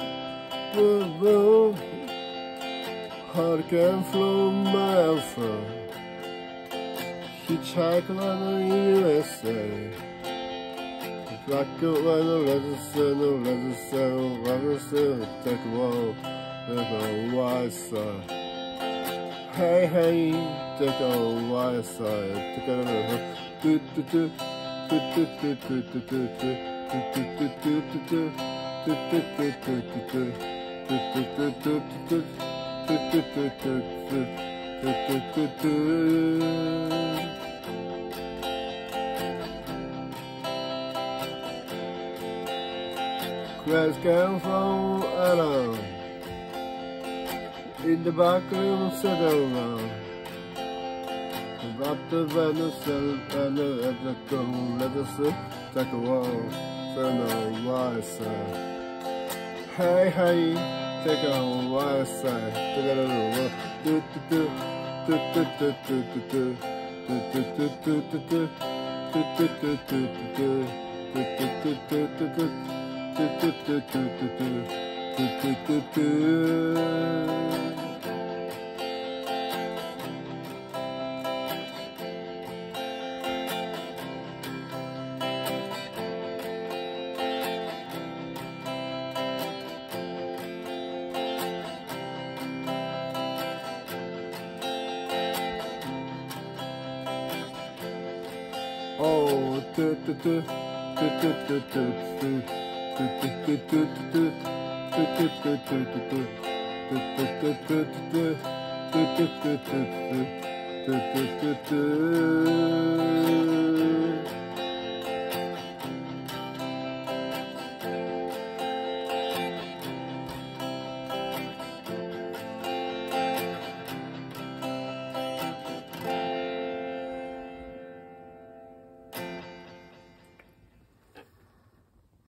boom, boom. Hurricane from my alpha. Hitchhiker on the USA. Black and white, no leather cell, take a walk, take a wide side. Hey, hey, take a wide side, take a do do do do do do do do do do. Crash came from Anna. In the back room, settle down. About the venison and the come, let us take a walk, turn a wide side. Hey, hey, take a wide side. Take a little walk. Do do do do do do do do do do do do do do do do do do do. Oh, do do do do do do do do. Do do do do do do do do do do do do do.